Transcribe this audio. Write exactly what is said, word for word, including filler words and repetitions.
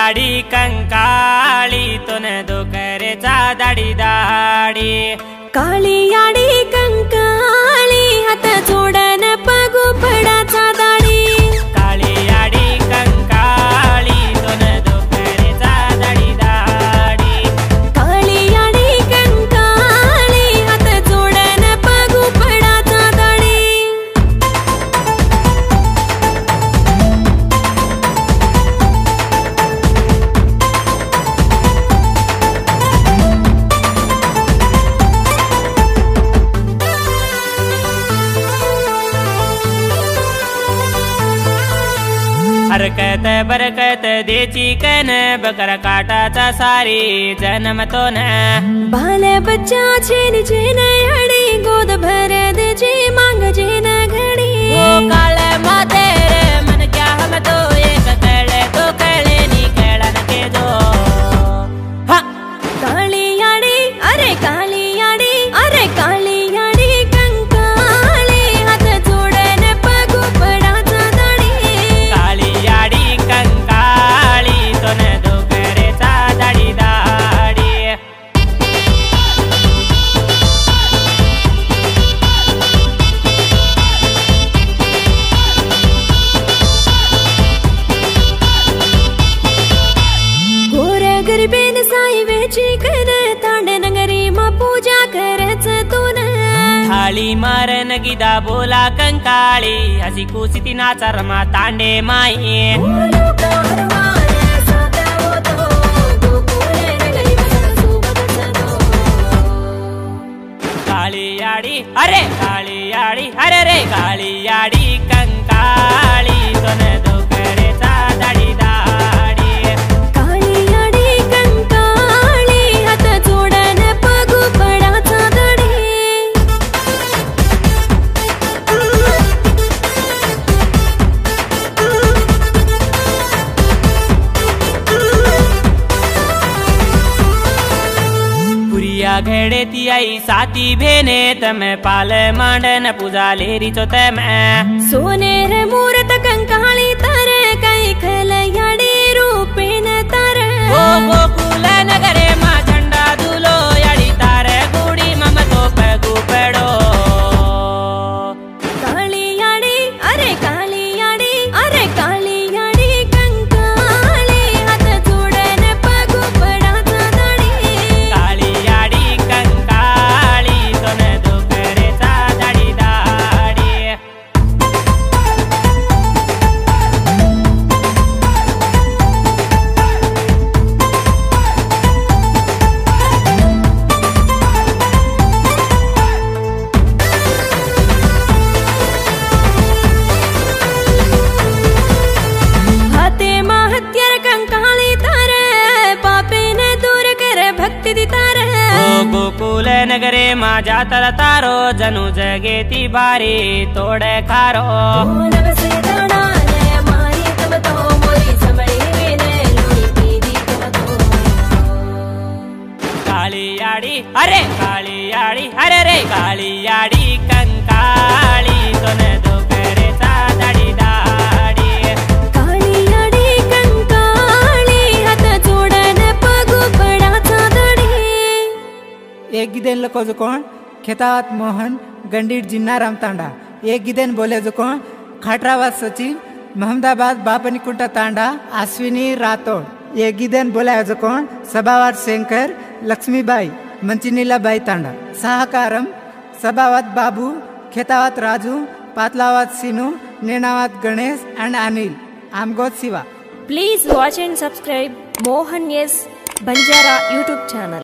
आडी कंकाळी तोने दुकरेचा दाडी दाडी काळी आडी कंकाळी हात जोडन पगू पडाचा दाडी काळी आडी कंकाळी तोने दुकरेचा दाडी दाडी काळी आडी कंकाळी हात जोडन पगू पडाचा दाडी हरकत बरकत देची कन बकर काटाचा सारी जन्म तो न बाल बच्चा छेन छेन अड़ी गोद भर दे जी मांग जेन घड़ी ओ काले माते रे मन क्या हम तो एक कले तो कले नी केळन के दो हा काली आड़ी अरे काली आड़ी अरे काली आड़ी कंकाली हाथ जोडन पगू पडाचा दाडी काळी आडी कंकाळी तोने दुकरेचा दाडी दाडी गोर गरबेन साई वेची कर तांड नगरी मा पूजा करच तून थाळी मारन गिदा बोला कंकाळी हसी कुसिती नाचा रमा तांडे माई काळी आडी अरे काळी आडी अरे रे काळी आडी कंकाळी तोने दुकरेचा दाडी दाडी काळी आडी कंकाळी हात जोडन पगू पडाचा दाडी पुरिया घेड़े ती आई साती भेने तमे पाल मांडन पूजा लेरी चो तमे सोनेर मूर्त कंकाळी तर काही खल याडी रूपेन तर ओ गोकुल नगरे मा झंडा दुलो याडी तारे गुडी मम तो पगू पेडो काळी आडी अरे काळी आडी अरे काळी आडी कंकाळी हात जोडन पगू पडाचा दाडी काळी आडी कंकाळी तोने दुकरेचा दाडी दाडी हाते मा हत्यार कंकाळी तर पापेन दूर कर भक्ती दी तर ओ गोकुल नगरे मा जातर तारो जनु जगेती बारी तोड़े खारो नवसे दाणा नय मारी तब तो मोरी समळी वेने लोणी पीदी तब तो काळी आडी अरे काळी आडी अरे रे काळी आडी कंकाळी तोने दुकरेचा दाडी दाडी काळी आडी कंकाळी हात जोडन पगू पडाचा दाडी एक गिदेन लको जुकोण खेतावत मोहन गंडीर जिन्नाराम तांडा एक गिदेन बोले जुकोण खाटराबाद सचिन महमदाबाद बापनी कुंटा तांडा अश्विनी राठोड एक गिदेन बोले जुकोण सभावाद शंकर लक्ष्मीबाई मंचिनीलाबाई तांडा सहकारम सभावाद बाबू खेतावत राजू पातलावाद सीनू नेनावाद गणेश एंड अनिल आमगोद Shiva Please watch and subscribe Mohan Yes Banjara YouTube channel.